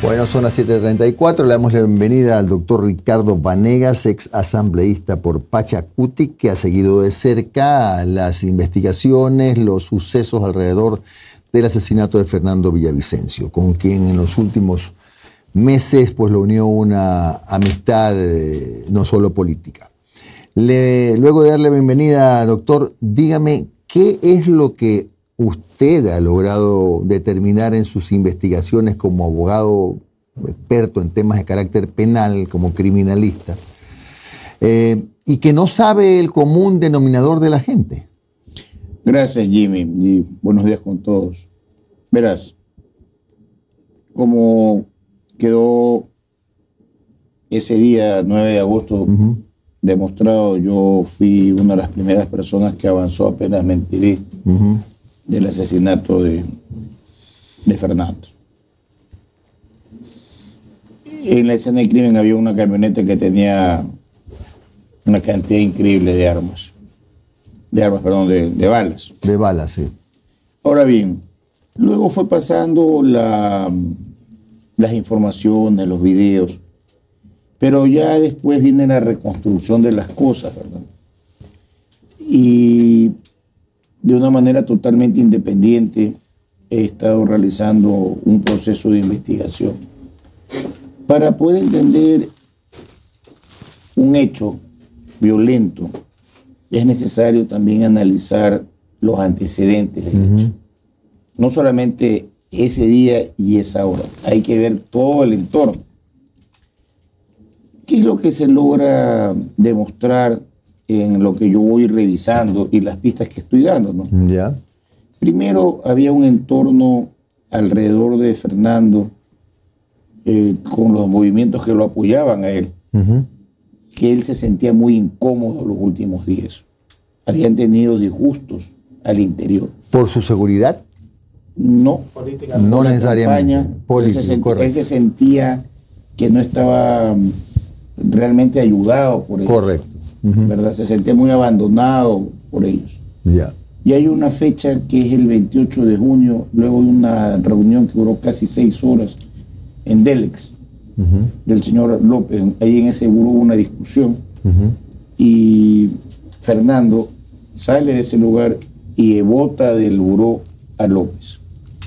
Bueno, son las 7:34. Le damos la bienvenida al doctor Ricardo Vanegas, ex asambleísta por Pachacuti, que ha seguido de cerca las investigaciones, los sucesos alrededor del asesinato de Fernando Villavicencio, con quien en los últimos meses pues lo unió una amistad no solo política. Luego de darle la bienvenida, doctor, dígame, ¿qué es lo que usted ha logrado determinar en sus investigaciones como abogado experto en temas de carácter penal, como criminalista, y que no sabe el común denominador de la gente? Gracias, Jimmy, y buenos días con todos. Verás, como quedó ese día 9 de agosto demostrado, yo fui una de las primeras personas que avanzó, apenas me enteré del asesinato de Fernando. En la escena del crimen había una camioneta que tenía una cantidad increíble de armas. De balas. De balas, sí. Ahora bien, luego fue pasando las informaciones, los videos, pero ya después viene la reconstrucción de las cosas, ¿verdad? Y de una manera totalmente independiente he estado realizando un proceso de investigación. Para poder entender un hecho violento, es necesario también analizar los antecedentes del hecho. No solamente ese día y esa hora, hay que ver todo el entorno. ¿Qué es lo que se logra demostrar en lo que yo voy revisando y las pistas que estoy dando, ¿no? Ya. Primero, había un entorno alrededor de Fernando con los movimientos que lo apoyaban a él, que él se sentía muy incómodo los últimos días. Habían tenido disgustos al interior. ¿Por su seguridad? No, no necesariamente. Él se sentía que no estaba realmente ayudado por ellos. Correcto. ¿Verdad? Se sentía muy abandonado por ellos. Ya. Y hay una fecha que es el 28 de junio, luego de una reunión que duró casi 6 horas en Delex, del señor López. Ahí en ese buró hubo una discusión y Fernando sale de ese lugar y bota del buró a López.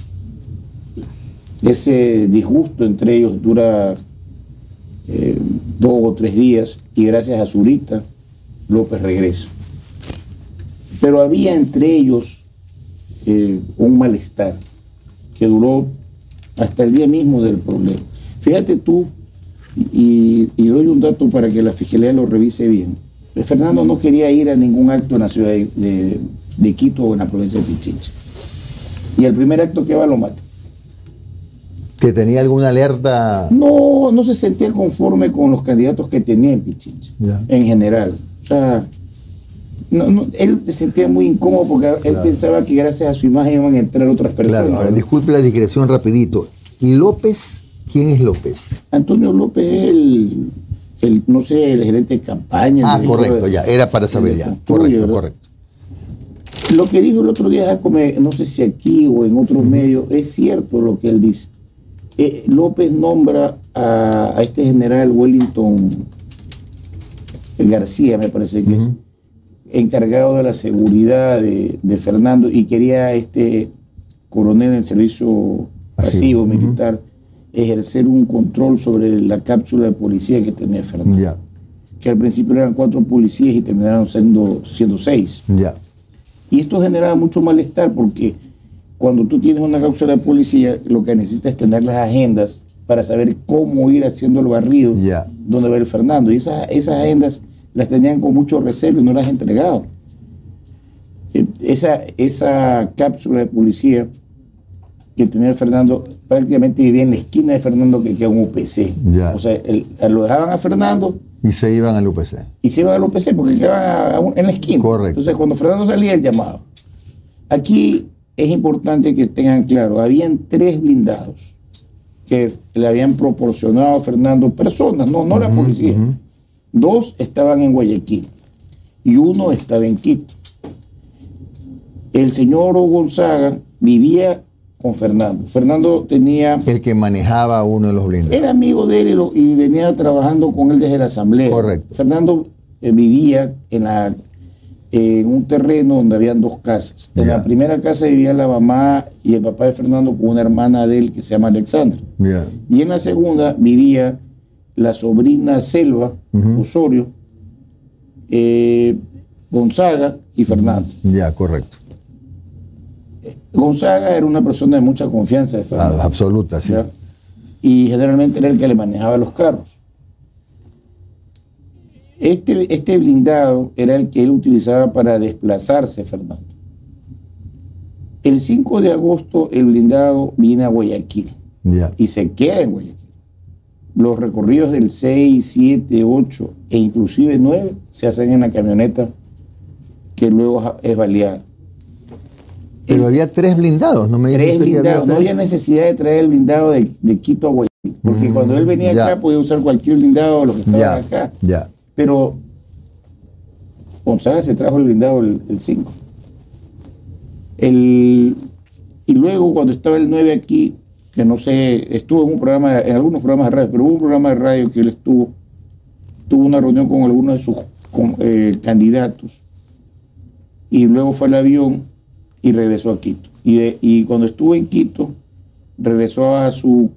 Ese disgusto entre ellos dura 2 o 3 días y gracias a Zurita López regresa. Pero había entre ellos un malestar que duró hasta el día mismo del problema. Fíjate tú, y doy un dato para que la Fiscalía lo revise bien. Fernando no quería ir a ningún acto en la ciudad de Quito o en la provincia de Pichincha. Y el primer acto que va lo mata. ¿Que tenía alguna alerta? No se sentía conforme con los candidatos que tenía en Pichincha, en general. O sea, él se sentía muy incómodo porque él pensaba que gracias a su imagen iban a entrar otras personas. Claro, ahora, disculpe la digresión rapidito. ¿Y López? ¿Quién es López? Antonio López es el no sé, el gerente de campaña. Correcto, ya, era para saber ya. Correcto. Lo que dijo el otro día Jacome, no sé si aquí o en otros medios, es cierto lo que él dice. López nombra a este general Wellington García, me parece que es, encargado de la seguridad de Fernando, y quería a este coronel en servicio pasivo militar ejercer un control sobre la cápsula de policía que tenía Fernando. Que al principio eran 4 policías y terminaron siendo 6. Y esto generaba mucho malestar porque cuando tú tienes una cápsula de policía, lo que necesitas es tener las agendas para saber cómo ir haciendo el barrido donde va el Fernando. Y esas agendas las tenían con mucho recelo y no las entregaban. Esa cápsula de policía que tenía Fernando prácticamente vivía en la esquina de Fernando, que queda un UPC. O sea, lo dejaban a Fernando y se iban al UPC. Y se iban al UPC porque quedaban en la esquina. Correcto. Entonces, cuando Fernando salía, él llamaba. Aquí es importante que tengan claro, habían 3 blindados que le habían proporcionado a Fernando personas, no la policía. 2 estaban en Guayaquil y 1 estaba en Quito. El señor Gonzaga vivía con Fernando. Fernando tenía... El que manejaba uno de los blindados. Era amigo de él y venía trabajando con él desde la asamblea. Correcto. Fernando vivía en un terreno donde habían 2 casas. En la primera casa vivía la mamá y el papá de Fernando con una hermana de él que se llama Alexandra. Y en la segunda vivía la sobrina Selva Osorio, Gonzaga y Fernando. Ya, correcto. Gonzaga era una persona de mucha confianza de Fernando. Absoluta, sí. ¿Ya? Y generalmente era el que le manejaba los carros. Este blindado era el que él utilizaba para desplazarse, Fernando. El 5 de agosto el blindado viene a Guayaquil y se queda en Guayaquil. Los recorridos del 6, 7, 8 e inclusive 9 se hacen en la camioneta que luego es baleada. Pero había 3 blindados, ¿no me dice? 3 blindados, no había necesidad de traer el blindado de Quito a Guayaquil, porque cuando él venía acá podía usar cualquier blindado de los que estaban acá. Pero Gonzaga se trajo el blindado el 5. Y luego cuando estaba el 9 aquí, que no sé, estuvo en un programa, en algunos programas de radio, pero hubo un programa de radio que él tuvo una reunión con algunos de sus candidatos, y luego fue al avión y regresó a Quito. Y cuando estuvo en Quito, regresó a su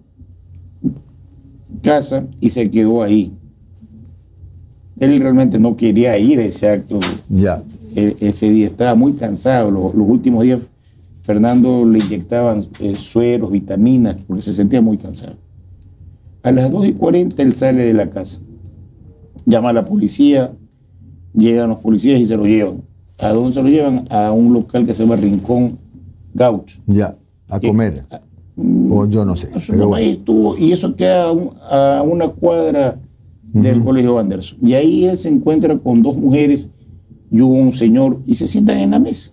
casa y se quedó ahí. Él realmente no quería ir a ese acto ese día, estaba muy cansado. Los últimos días Fernando le inyectaban sueros, vitaminas, porque se sentía muy cansado. A las 2:40 él sale de la casa, llama a la policía, llegan los policías y se lo llevan. ¿A dónde se lo llevan? A un local que se llama Rincón Gaucho. A comer. O yo no sé. Pero bueno. Ahí estuvo, y eso queda a una cuadra del Colegio Anderson. Y ahí él se encuentra con 2 mujeres y un señor, y se sientan en la mesa.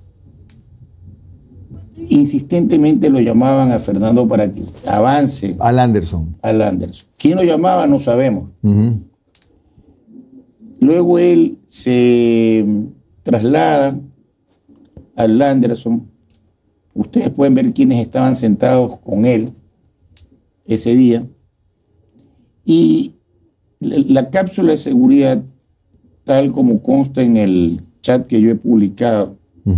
Insistentemente lo llamaban a Fernando para que avance. Al Anderson. ¿Quién lo llamaba? No sabemos. Luego él se traslada al Anderson. Ustedes pueden ver quiénes estaban sentados con él ese día. Y la cápsula de seguridad, tal como consta en el chat que yo he publicado,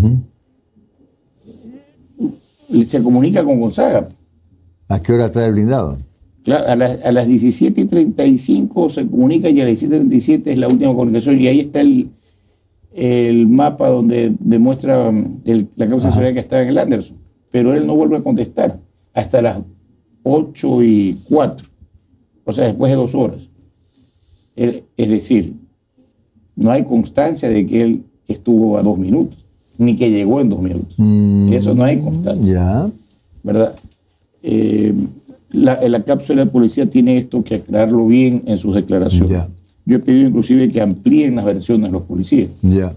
se comunica con Gonzaga. ¿A qué hora trae el blindado? Claro, a las 17:35 se comunica, y a las 17:37 es la última comunicación, y ahí está el mapa donde demuestra la causa de seguridad que estaba en el Anderson. Pero él no vuelve a contestar hasta las 8:04, o sea, después de 2 horas. Es decir, no hay constancia de que él estuvo a 2 minutos, ni que llegó en 2 minutos. Eso no hay constancia. ¿Verdad? La cápsula de policía tiene esto que aclararlo bien en sus declaraciones. Yo he pedido inclusive que amplíen las versiones de los policías.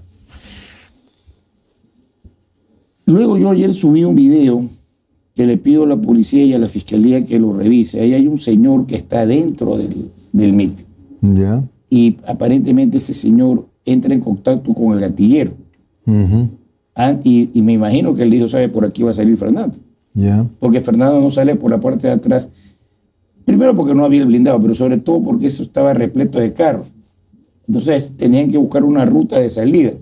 Luego yo ayer subí un video que le pido a la policía y a la fiscalía que lo revise. Ahí hay un señor que está dentro del mitin. Y aparentemente ese señor entra en contacto con el gatillero. Y me imagino que él dijo, ¿sabe? Por aquí va a salir Fernando. Porque Fernando no sale por la parte de atrás. Primero porque no había el blindado, pero sobre todo porque eso estaba repleto de carros. Entonces tenían que buscar una ruta de salida.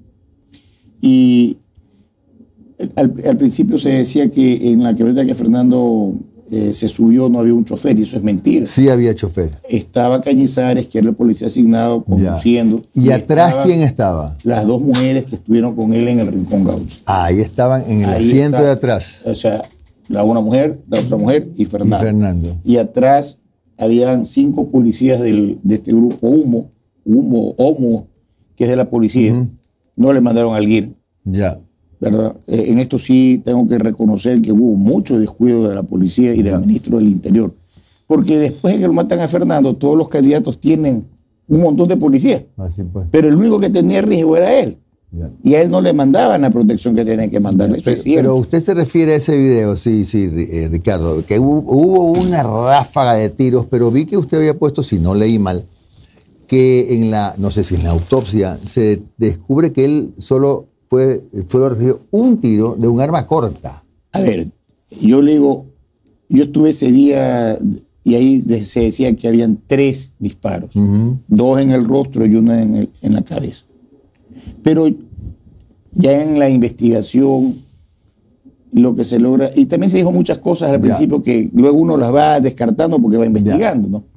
Y al principio se decía que en la camioneta que Fernando se subió no había un chofer, y eso es mentira. Sí había chofer. Estaba Cañizares, que era el policía asignado, conduciendo. ¿Y atrás quién estaba? Las 2 mujeres que estuvieron con él en el Rincón Gaucho. Ahí estaban en el asiento de atrás. O sea, una mujer, la otra mujer y Fernando. Y atrás habían 5 policías de este grupo Homo, que es de la policía. No le mandaron al GIR. ¿Verdad? En esto sí tengo que reconocer que hubo mucho descuido de la policía y del ministro del Interior. Porque después de que lo matan a Fernando, todos los candidatos tienen un montón de policías. Pero el único que tenía riesgo era él. Y a él no le mandaban la protección que tenían que mandarle. Eso es cierto. Pero usted se refiere a ese video, sí, Ricardo, que hubo una ráfaga de tiros, pero vi que usted había puesto, si no leí mal, que no sé si en la autopsia, se descubre que él solo recibió un tiro de un arma corta. A ver, yo le digo, yo estuve ese día y ahí se decía que habían 3 disparos, 2 en el rostro y 1 en la cabeza. Pero ya en la investigación, lo que se logra, y también se dijo muchas cosas al principio que luego uno las va descartando porque va investigando, ¿no?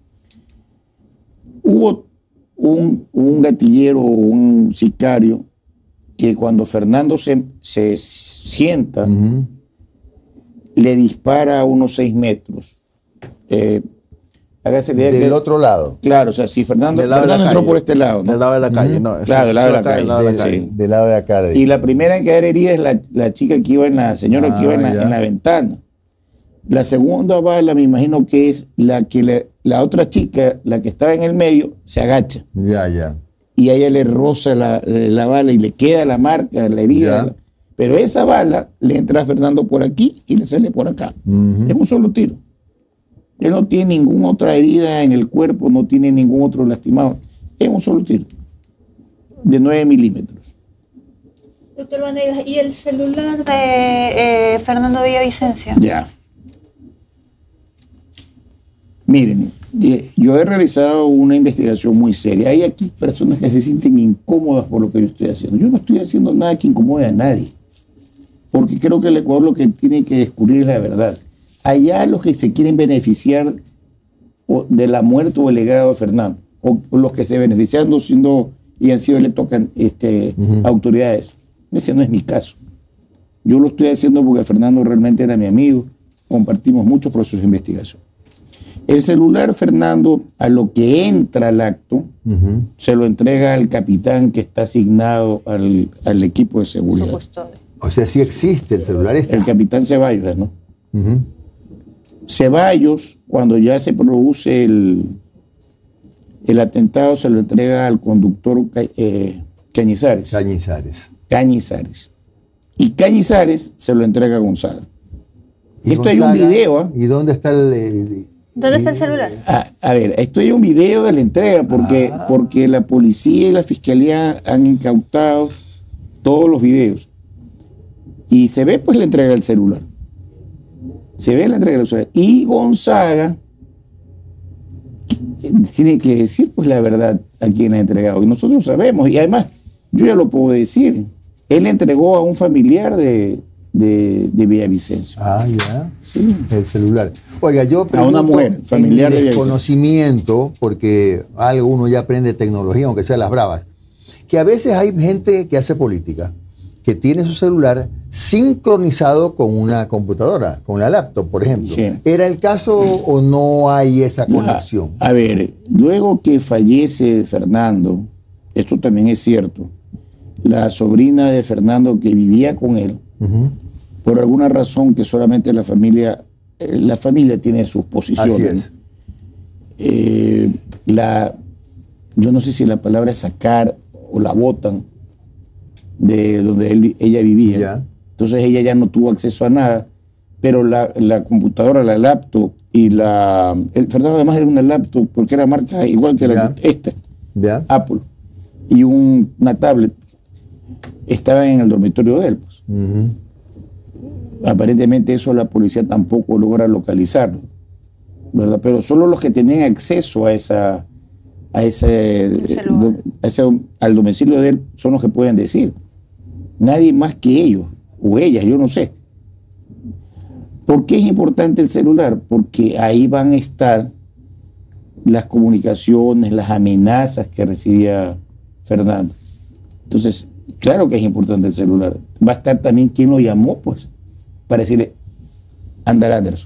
Hubo un gatillero, un sicario, que cuando Fernando se sienta, le dispara a unos 6 metros. Hágase idea del otro lado. Claro, o sea, si Fernando entró por este lado, ¿no? Del lado de la calle, ¿no? Claro, del lado de la calle. Sí, del lado de la calle. Y la primera en quedar herida es la chica que iba señora que iba en la ventana. La segunda bala, me imagino que es la otra chica, la que estaba en el medio, se agacha. Ya. Y a ella le roza la bala y le queda la marca, la herida. Pero esa bala le entra a Fernando por aquí y le sale por acá. Es un solo tiro. Él no tiene ninguna otra herida en el cuerpo, no tiene ningún otro lastimado. Es un solo tiro de 9 milímetros. Doctor Vanegas, ¿y el celular de Fernando Villavicencio? Ya. Miren, yo he realizado una investigación muy seria. Hay aquí personas que se sienten incómodas por lo que yo estoy haciendo. Yo no estoy haciendo nada que incomode a nadie, porque creo que el Ecuador lo que tiene que descubrir es la verdad. Allá los que se quieren beneficiar de la muerte o el legado de Fernando, o los que se benefician y han sido electos autoridades. Ese no es mi caso. Yo lo estoy haciendo porque Fernando realmente era mi amigo, compartimos muchos procesos de investigación. El celular, Fernando, a lo que entra al acto, se lo entrega al capitán que está asignado al equipo de seguridad. O sea, sí existe el celular. El capitán Ceballos, ¿no? Ceballos, cuando ya se produce el atentado, se lo entrega al conductor Cañizares. Y Cañizares se lo entrega a Gonzaga. Esto hay un video. ¿Y dónde está ¿Dónde está el celular? A ver, esto hay un video de la entrega porque la policía y la fiscalía han incautado todos los videos. Y se ve pues la entrega del celular. Y Gonzaga tiene que decir pues la verdad a quien ha entregado. Y nosotros sabemos, y además yo ya lo puedo decir, él entregó a un familiar de Villavicencio. Sí. El celular. Oiga, yo a una mujer familiar de Villavicencio. Conocimiento, porque algo uno ya aprende tecnología, aunque sea las bravas, que a veces hay gente que hace política, que tiene su celular sincronizado con una computadora, con la laptop, por ejemplo. Sí. ¿Era el caso o no hay esa conexión? A ver, luego que fallece Fernando, esto también es cierto, la sobrina de Fernando que vivía con él, por alguna razón que solamente la familia tiene sus posiciones. Yo no sé si la palabra es sacar o la botan de donde ella vivía. Ya. Entonces ella ya no tuvo acceso a nada, pero la computadora, la laptop y Fernando además era una laptop porque era marca igual que esta, Apple, y una tablet, estaban en el dormitorio de él. Pues. Aparentemente eso la policía tampoco logra localizarlo, ¿verdad? Pero solo los que tenían acceso al domicilio de él son los que pueden decir. Nadie más que ellos o ellas, yo no sé. ¿Por qué es importante el celular? Porque ahí van a estar las comunicaciones, las amenazas que recibía Fernando. Entonces, claro que es importante el celular. Va a estar también quien lo llamó, pues, para decirle, anda Anderson.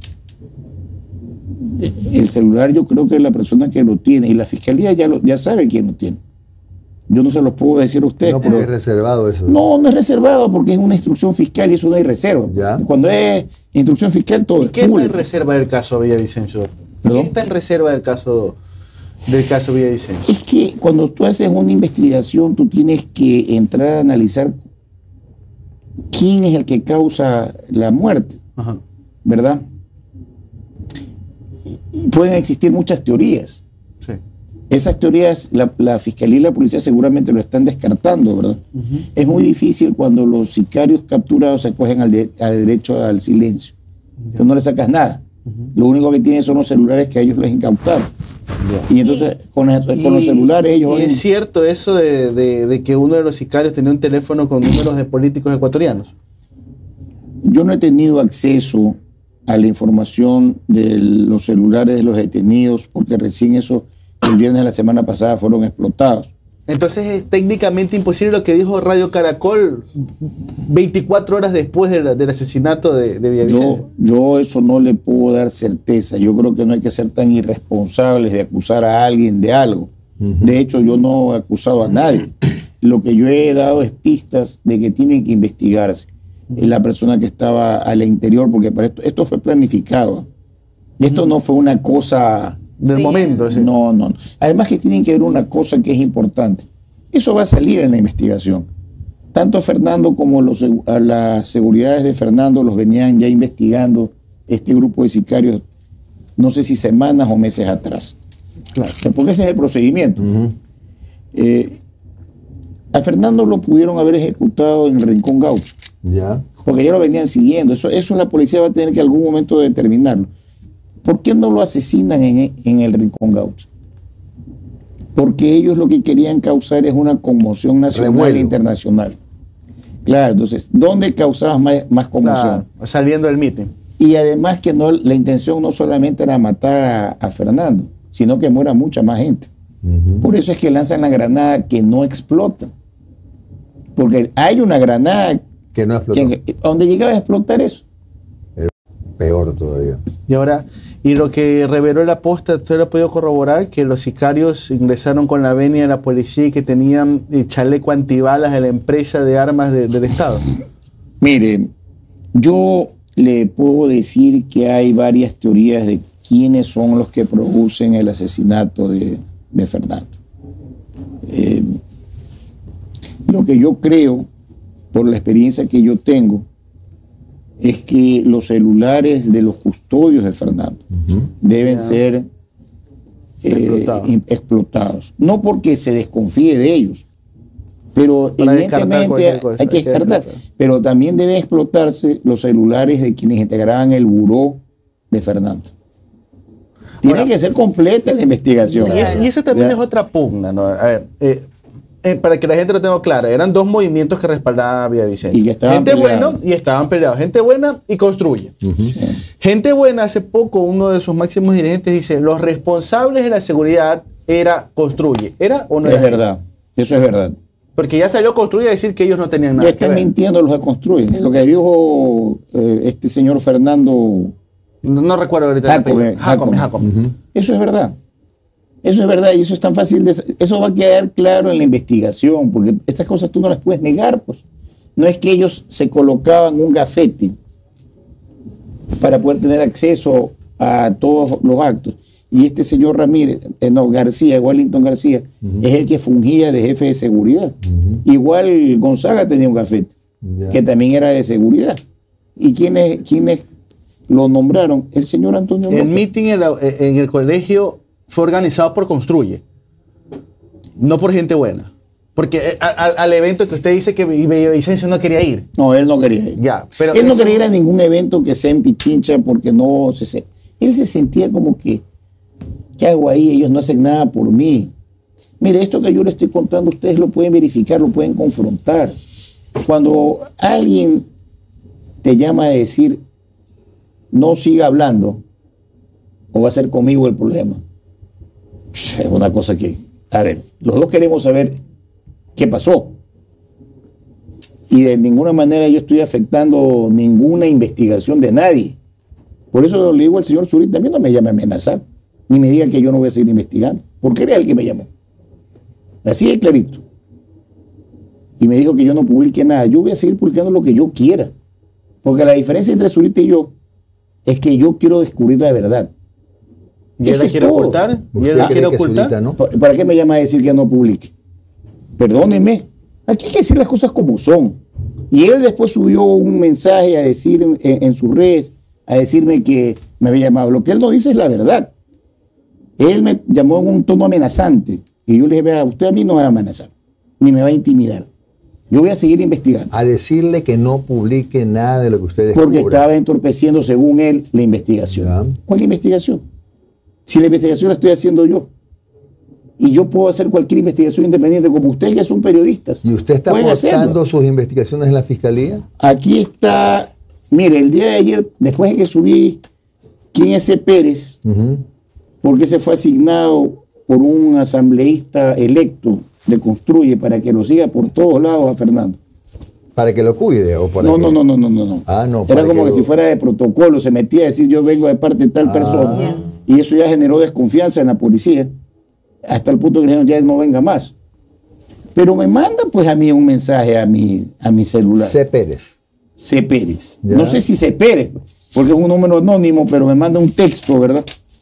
El celular yo creo que es la persona que lo tiene y la fiscalía ya sabe quién lo tiene. Yo no se los puedo decir a ustedes. No, porque es reservado eso. No es reservado porque es una instrucción fiscal y eso no hay reserva. ¿Ya? Cuando es instrucción fiscal todo es ¿Qué está en público. reserva del caso Villavicencio? ¿Perdón? ¿Qué está en reserva del caso Villavicencio? Es que cuando tú haces una investigación tú tienes que entrar a analizar quién es el que causa la muerte. Ajá. ¿Verdad? Y pueden existir muchas teorías. Sí. Esas teorías, la Fiscalía y la Policía seguramente lo están descartando, ¿verdad? Es muy difícil cuando los sicarios capturados se acogen al derecho al silencio. Entonces no le sacas nada. Lo único que tienen son los celulares que a ellos les incautaron. Y entonces con los celulares ellos... ¿Y es cierto eso de que uno de los sicarios tenía un teléfono con números de políticos ecuatorianos? Yo no he tenido acceso a la información de los celulares de los detenidos porque recién eso, el viernes de la semana pasada, fueron explotados. Entonces es técnicamente imposible lo que dijo Radio Caracol 24 horas después del asesinato de Villavicencio. Yo eso no le puedo dar certeza. Yo creo que no hay que ser tan irresponsables de acusar a alguien de algo. De hecho, yo no he acusado a nadie. Lo que yo he dado es pistas de que tienen que investigarse. La persona que estaba al interior, porque para esto fue planificado. Esto no fue una cosa... Del momento. Sí. No. Además que tienen que ver una cosa que es importante. Eso va a salir en la investigación. Tanto Fernando como a las seguridades de Fernando los venían ya investigando este grupo de sicarios, no sé si semanas o meses atrás. Claro. Porque ese es el procedimiento. A Fernando lo pudieron haber ejecutado en el Rincón Gaucho. Ya. Porque ya lo venían siguiendo. Eso la policía va a tener que en algún momento determinarlo. ¿Por qué no lo asesinan en el Rincón Gaucho? Porque ellos lo que querían causar es una conmoción nacional e internacional. Claro, entonces, ¿dónde causabas más conmoción? Claro, saliendo del mitin. Y además que la intención no solamente era matar a Fernando, sino que muera mucha más gente. Por eso es que lanzan la granada que no explota. Porque hay una granada que no explotó. ¿Dónde llegaba a explotar eso? Peor todavía. Y ahora, y lo que reveló la posta, ¿usted lo ha podido corroborar? Que los sicarios ingresaron con la venia de la policía y que tenían chaleco antibalas de la empresa de armas del Estado. Mire, yo le puedo decir que hay varias teorías de quiénes son los que producen el asesinato de Fernando. Lo que yo creo, por la experiencia que yo tengo, es que los celulares de los custodios de Fernando deben ser explotados. No porque se desconfíe de ellos, pero para evidentemente hay que descartar. Pero también deben explotarse los celulares de quienes integraban el buró de Fernando. Tiene que ser completa la investigación. Y eso también es otra pugna, ¿no? A ver, para que la gente lo tenga claro, eran dos movimientos que respaldaban a Villavicencio. Y que estaban gente peleados. buena y estaban peleados. Gente buena y construye. Sí. Gente buena, hace poco uno de sus máximos dirigentes dice, los responsables de la seguridad era construye. ¿Era o no era? Es verdad, eso es verdad. Porque ya salió construye a decir que ellos no tenían nada Ya están mintiendo los que construyen. Es lo que dijo este señor Fernando. No recuerdo ahorita. Jacome. Eso es verdad. Eso es verdad y eso es tan fácil. Eso va a quedar claro en la investigación, porque estas cosas tú no las puedes negar. Pues. No es que ellos se colocaban un gafete para poder tener acceso a todos los actos. Y este señor García, Wellington García, es el que fungía de jefe de seguridad. Igual Gonzaga tenía un gafete, que también era de seguridad. ¿Y quiénes lo nombraron? El señor Antonio López. El meeting en el colegio fue organizado por Construye, no por gente buena. Porque al evento que usted dice que Villavicencio no quería ir. No, él no quería ir. Ya, pero él no quería ir a ningún evento que sea en Pichincha porque no se... Él se sentía como que, ¿qué hago ahí? Ellos no hacen nada por mí. Mire, esto que yo le estoy contando, ustedes lo pueden verificar, lo pueden confrontar. Cuando alguien te llama a decir, no siga hablando, o va a ser conmigo el problema. Es una cosa que, a ver, los dos queremos saber qué pasó. Y de ninguna manera yo estoy afectando ninguna investigación de nadie. Por eso le digo al señor Zurita, también no me llame a amenazar, ni me diga que yo no voy a seguir investigando, porque era él que me llamó. Así de clarito. Y me dijo que yo no publique nada. Yo voy a seguir publicando lo que yo quiera. Porque la diferencia entre Zurita y yo es que yo quiero descubrir la verdad. ¿Y él la quiere ocultar? ¿Y él la quiere ocultar? Zurita, ¿no? ¿Para qué me llama a decir que no publique? Perdóneme. Aquí hay que decir las cosas como son. Y él después subió un mensaje a decir en sus redes, a decirme que me había llamado. Lo que él no dice es la verdad. Él me llamó en un tono amenazante. Y yo le dije, vea, usted a mí no me va a amenazar, ni me va a intimidar. Yo voy a seguir investigando. A decirle que no publique nada de lo que ustedes Porque estaba entorpeciendo, según él, la investigación. Ya. ¿Cuál investigación? Si la investigación la estoy haciendo yo. Y yo puedo hacer cualquier investigación independiente, como ustedes que son periodistas. ¿Y usted está pueden aportando hacerlo. sus investigaciones en la fiscalía? Aquí está, mire, el día de ayer, después de que subí quién es ese Pérez, porque se fue asignado por un asambleísta electo de Construye para que lo siga por todos lados a Fernando. ¿Para que lo cuide? ¿O para No. Ah, no. Era para como que lo- si fuera de protocolo, se metía a decir yo vengo de parte de tal persona. Y eso ya generó desconfianza en la policía, hasta el punto que le dijeron ya no venga más. Pero me manda pues a mí un mensaje a mi celular. C. Pérez. C. Pérez. Ya. No sé si C. Pérez, porque es un número anónimo, pero me manda un texto, ¿verdad?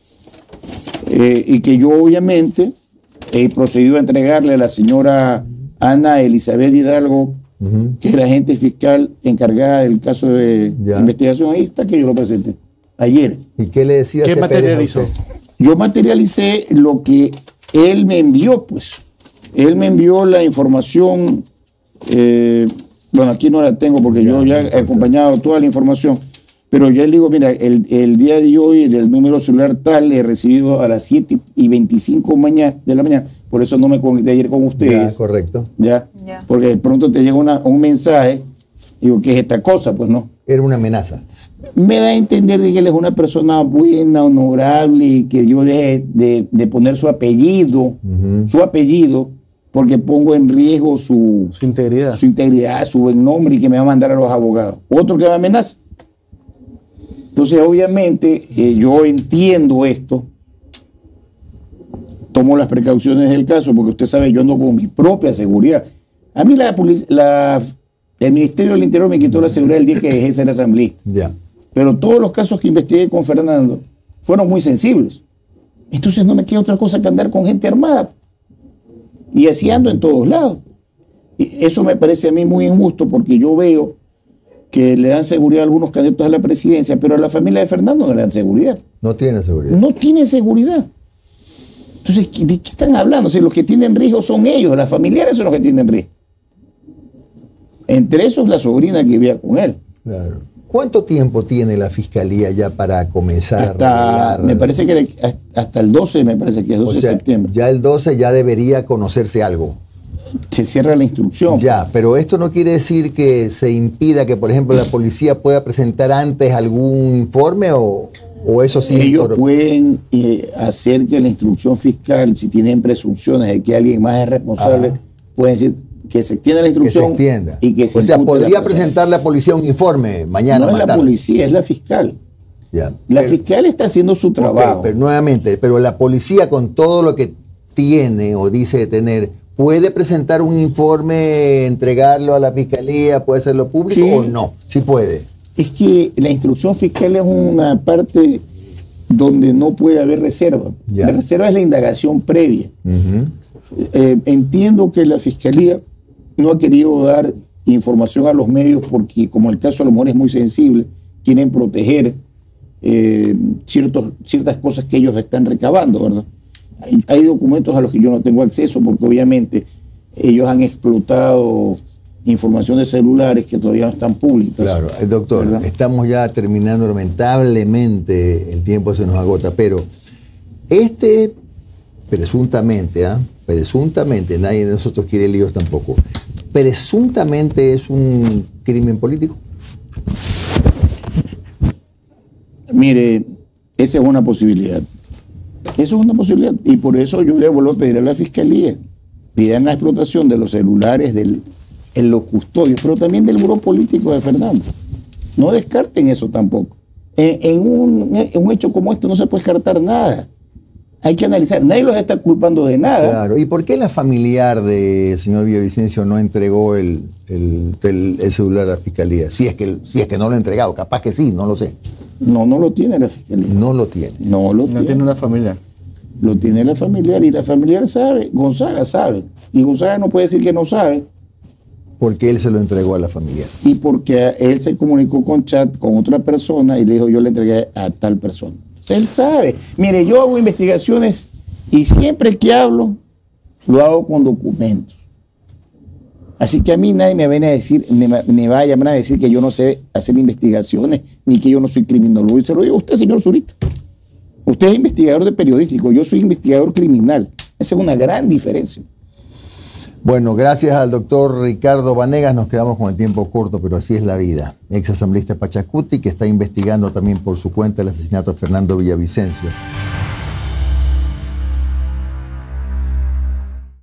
Y que yo obviamente he procedido a entregarle a la señora Ana Elizabeth Hidalgo, que es la agente fiscal encargada del caso de Ya. investigación. Ahí está que yo lo presenté ayer. ¿Y qué le decía ¿Qué C. Pérez a materializó? usted? Yo materialicé lo que él me envió, pues. Él me envió la información, bueno, aquí no la tengo porque yo ya he acompañado toda la información, pero ya le digo, mira, el día de hoy del número celular tal he recibido a las 7:25 de la mañana, por eso no me conecté ayer con ustedes. Ya, correcto. Ya, Ya. porque de pronto te llega un mensaje, digo, ¿qué es esta cosa? Pues no. Era una amenaza. Me da a entender de que él es una persona buena, honorable, y que yo deje de poner su apellido, porque pongo en riesgo su integridad. integridad, su buen nombre, y que me va a mandar a los abogados. Otro que me amenaza. Entonces, obviamente, yo entiendo esto, tomo las precauciones del caso, porque usted sabe, yo ando con mi propia seguridad. A mí el Ministerio del Interior me quitó la seguridad el día que dejé de ser asambleísta. Ya. Pero todos los casos que investigué con Fernando fueron muy sensibles. Entonces no me queda otra cosa que andar con gente armada. Y así ando en todos lados. Y eso me parece a mí muy injusto, porque yo veo que le dan seguridad a algunos candidatos a la presidencia, pero a la familia de Fernando no le dan seguridad. No tiene seguridad. No tiene seguridad. Entonces, ¿de qué están hablando? O sea, los que tienen riesgo son ellos, las familiares son los que tienen riesgo. Entre esos la sobrina que vivía con él. Claro. ¿Cuánto tiempo tiene la fiscalía ya para comenzar a revelar? Me parece que hasta el 12, me parece que es 12 O sea, de septiembre. ya el 12 ya debería conocerse algo. Se cierra la instrucción. Ya, pero esto no quiere decir que se impida que, por ejemplo, la policía pueda presentar antes algún informe o eso sí. Ellos pueden hacer que la instrucción fiscal, si tienen presunciones de que alguien más es responsable, pueden decir que se extienda la que se instrucción extienda. y que se O sea, impute la podría persona. presentar la policía un informe mañana. No es más la tarde. policía, es la fiscal. Ya. La Pero- fiscal está haciendo su trabajo. Ok, pero nuevamente, pero la policía con todo lo que tiene o dice de tener, ¿puede presentar un informe, entregarlo a la fiscalía, puede hacerlo público Sí. o no? Sí puede. Es que la instrucción fiscal es una parte donde no puede haber reserva. Ya. La reserva es la indagación previa. Ujú. Entiendo que la fiscalía no ha querido dar información a los medios porque, como el caso a lo mejor es muy sensible, quieren proteger ciertas cosas que ellos están recabando, ¿verdad? Hay documentos a los que yo no tengo acceso porque obviamente ellos han explotado información de celulares que todavía no están públicas. Claro, doctor, ¿verdad? estamos ya terminando, lamentablemente el tiempo se nos agota, pero presuntamente, presuntamente, nadie de nosotros quiere líos tampoco, presuntamente es un crimen político. Mire, esa es una posibilidad. Eso es una posibilidad. Y por eso yo le vuelvo a pedir a la fiscalía, pidan la explotación de los celulares en los custodios, pero también del buró político de Fernando. No descarten eso tampoco. En un hecho como este no se puede descartar nada. Hay que analizar. Nadie los está culpando de nada. Claro. ¿Y por qué la familiar del señor Villavicencio no entregó el celular a la fiscalía? Si es que no lo ha entregado, capaz que sí, no lo sé. No lo tiene la fiscalía. No lo tiene. No lo No tiene una familia. Lo tiene la familiar y la familiar sabe. Gonzaga sabe. Y Gonzaga no puede decir que no sabe. Porque él se lo entregó a la familiar. Y porque él se comunicó con chat con otra persona y le dijo yo le entregué a tal persona. Él sabe. Mire, yo hago investigaciones y siempre que hablo, lo hago con documentos. Así que a mí nadie me viene a decir, me va a llamar a decir que yo no sé hacer investigaciones, ni que yo no soy criminólogo. Y se lo digo a usted, señor Zurita. Usted es investigador de periodístico, yo soy investigador criminal. Esa es una gran diferencia. Bueno, gracias al doctor Ricardo Vanegas, nos quedamos con el tiempo corto, pero así es la vida. Ex asambleísta Pachacuti, que está investigando también por su cuenta el asesinato de Fernando Villavicencio.